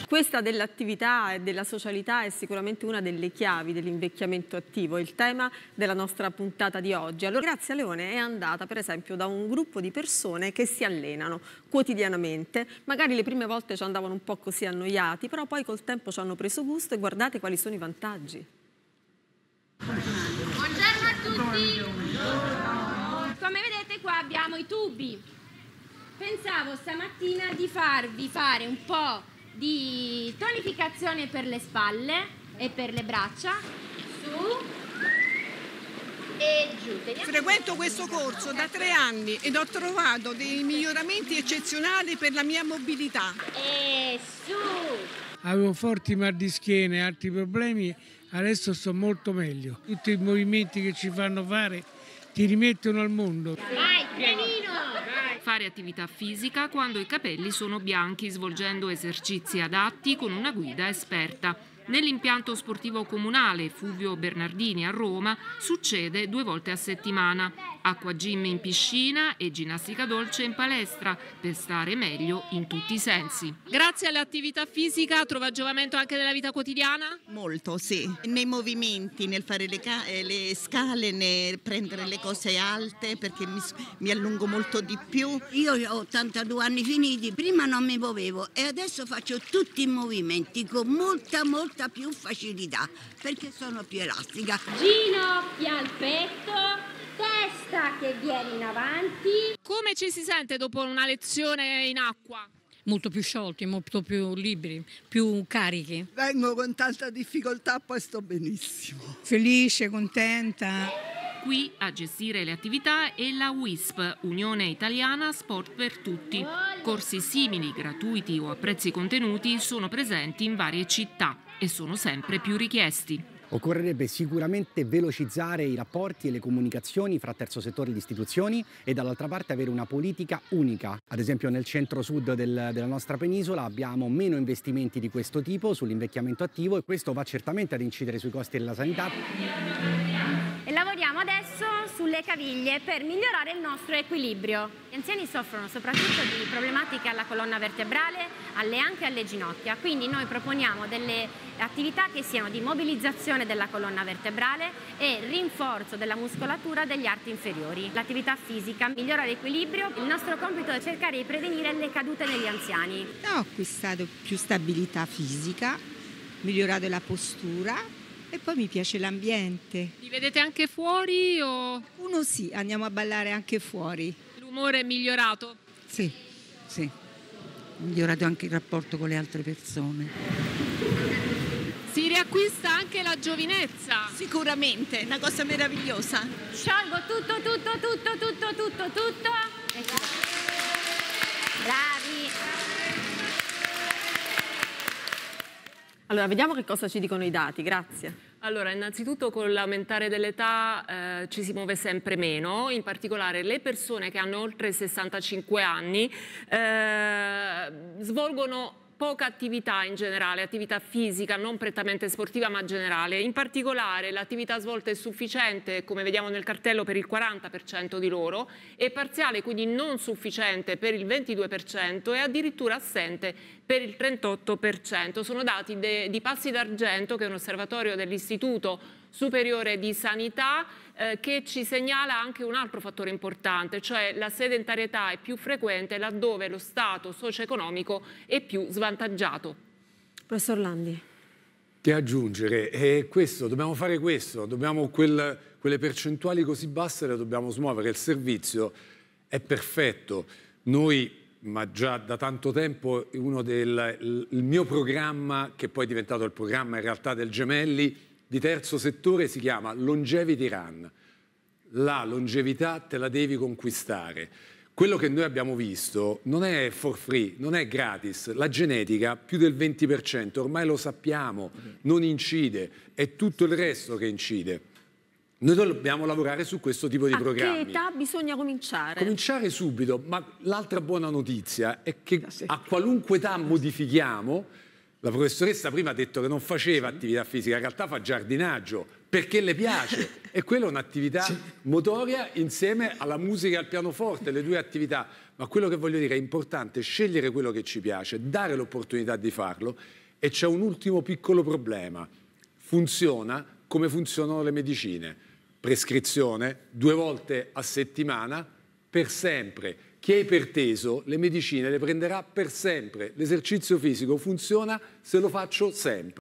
Questa dell'attività e della socialità è sicuramente una delle chiavi dell'invecchiamento attivo, il tema della nostra puntata di oggi. Allora, Grazia Leone è andata per esempio da un gruppo di persone che si allenano quotidianamente, magari le prime volte ci andavano un po' così annoiati, però poi col tempo ci hanno preso gusto e guardate quali sono i vantaggi. Buongiorno a tutti! Come vedete qua abbiamo i tubi. Pensavo stamattina di farvi fare un po' di tonificazione per le spalle e per le braccia, su e giù. Frequento questo corso da 3 anni ed ho trovato dei miglioramenti eccezionali per la mia mobilità. E su. Avevo forti mal di schiena e altri problemi, adesso sto molto meglio. Tutti i movimenti che ci fanno fare ti rimettono al mondo. Vai, pianino! Fare attività fisica quando i capelli sono bianchi, svolgendo esercizi adatti con una guida esperta. Nell'impianto sportivo comunale Fulvio Bernardini a Roma succede 2 volte a settimana. Acqua gym in piscina e ginnastica dolce in palestra per stare meglio in tutti i sensi. Grazie all'attività fisica trova giovamento anche nella vita quotidiana? Molto, sì. Nei movimenti, nel fare le scale, nel prendere le cose alte, perché mi allungo molto di più. Io ho 82 anni finiti, prima non mi muovevo e adesso faccio tutti i movimenti con molta più facilità, perché sono più elastica. Ginocchi al petto, testa che viene in avanti. Come ci si sente dopo una lezione in acqua? Molto più sciolti, molto più liberi, più carichi. Vengo con tanta difficoltà, poi sto benissimo. Felice, contenta. Qui a gestire le attività è la WISP, Unione Italiana Sport per Tutti. Corsi simili, gratuiti o a prezzi contenuti sono presenti in varie città e sono sempre più richiesti. Occorrerebbe sicuramente velocizzare i rapporti e le comunicazioni fra terzo settore e le istituzioni e dall'altra parte avere una politica unica. Ad esempio nel centro-sud della nostra penisola abbiamo meno investimenti di questo tipo sull'invecchiamento attivo e questo va certamente ad incidere sui costi della sanità. E lavoriamo adesso sulle caviglie per migliorare il nostro equilibrio. Gli anziani soffrono soprattutto di problematiche alla colonna vertebrale, anche alle ginocchia, quindi noi proponiamo delle attività che siano di mobilizzazione della colonna vertebrale e rinforzo della muscolatura degli arti inferiori. L'attività fisica migliora l'equilibrio, il nostro compito è cercare di prevenire le cadute negli anziani. Ho acquistato più stabilità fisica, migliorato la postura e poi mi piace l'ambiente. Li vedete anche fuori o? Uno sì, andiamo a ballare anche fuori. L'umore è migliorato? Sì, sì. Ho migliorato anche il rapporto con le altre persone. Si riacquista anche la giovinezza. Sicuramente, una cosa meravigliosa. Sciolgo tutto. Bravi. Allora, vediamo che cosa ci dicono i dati, grazie. Allora, innanzitutto con l'aumentare dell'età ci si muove sempre meno, in particolare le persone che hanno oltre 65 anni svolgono poca attività in generale, attività fisica, non prettamente sportiva ma generale. In particolare l'attività svolta è sufficiente, come vediamo nel cartello, per il 40% di loro, è parziale, quindi non sufficiente per il 22% e addirittura assente per il 38%. Sono dati di Passi d'Argento, che è un osservatorio dell'Istituto Superiore di Sanità, che ci segnala anche un altro fattore importante, cioè la sedentarietà è più frequente laddove lo stato socio-economico è più svantaggiato. Professor Landi. Che aggiungere? Dobbiamo fare questo, quelle percentuali così basse le dobbiamo smuovere, il servizio è perfetto. Noi, ma già da tanto tempo, il mio programma, che poi è diventato il programma in realtà del Gemelli, di terzo settore, si chiama Longevity Run. La longevità te la devi conquistare. Quello che noi abbiamo visto non è for free, non è gratis. La genetica, più del 20%, ormai lo sappiamo, non incide, è tutto il resto che incide. Noi dobbiamo lavorare su questo tipo di programmi. A che età bisogna cominciare? Cominciare subito, ma l'altra buona notizia è che a qualunque età modifichiamo, La professoressa prima ha detto che non faceva attività fisica, in realtà fa giardinaggio, perché le piace. E quella è un'attività motoria insieme alla musica e al pianoforte, le due attività. Ma quello che voglio dire è importante scegliere quello che ci piace, dare l'opportunità di farlo. E c'è un ultimo piccolo problema. Funziona come funzionano le medicine. Prescrizione 2 volte a settimana per sempre. Chi è iperteso le medicine le prenderà per sempre. L'esercizio fisico funziona se lo faccio sempre.